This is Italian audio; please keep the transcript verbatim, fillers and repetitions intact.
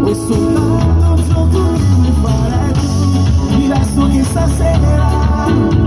o soltanto un gioco di fare tu, diverso che stasera